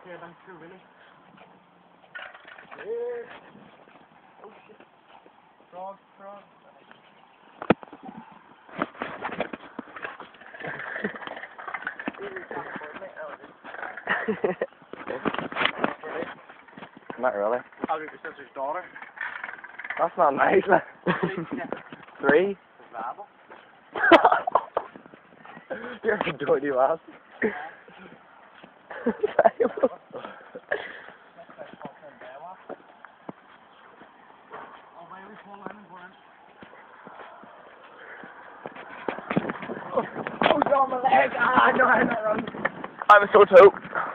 here then, too, really. Oh shit. Frog. Not really. I'll be your sister's daughter. That's not nice. 3? Rabble. You're a dirty lass. Oh, you're on my leg! Ah, no, I'm not running. I'm so too.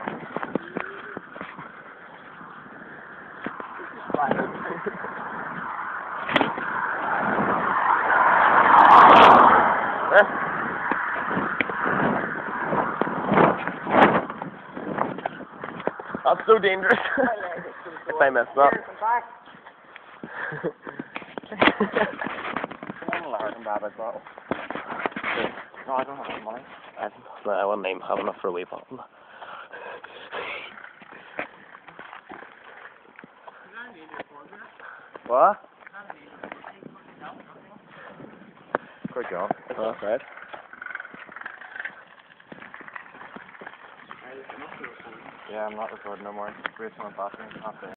That's so dangerous. If I mess up. No, I don't have any money. I wouldn't even have enough for a wee bottle. What? Good job. Oh, that's right. Yeah, I'm not recording no more. We're just in the bathroom.